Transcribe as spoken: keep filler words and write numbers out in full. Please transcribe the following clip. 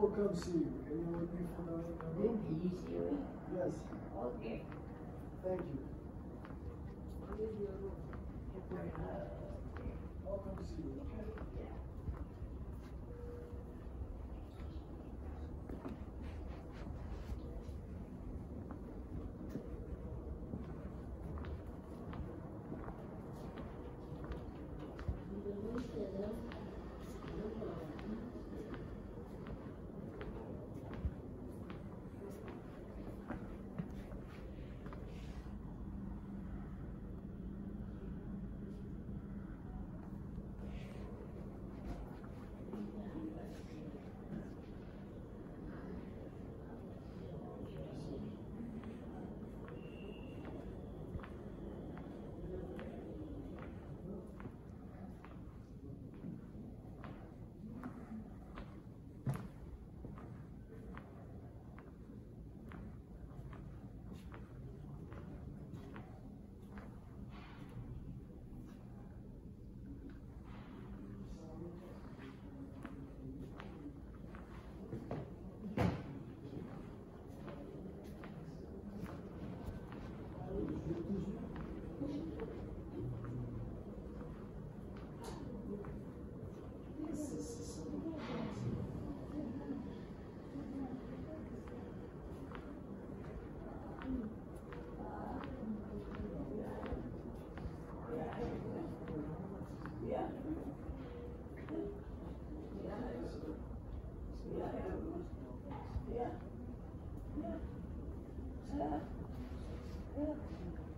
come see you. And you will be for the Then he see you. Yes. Okay. Thank you. I'll come see you. Yeah. Yeah. Yeah. Yeah.